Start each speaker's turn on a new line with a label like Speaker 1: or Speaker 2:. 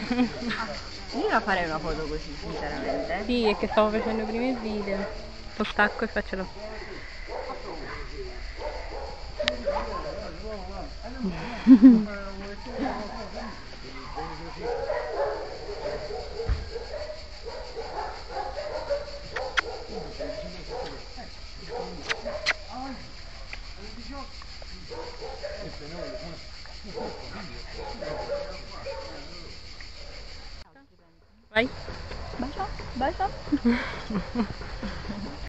Speaker 1: Io la farei una foto così, sinceramente.
Speaker 2: Sì, è che stavo facendo prima il video. Lo stacco e faccio lo. Vai.
Speaker 1: Bacia, bacia.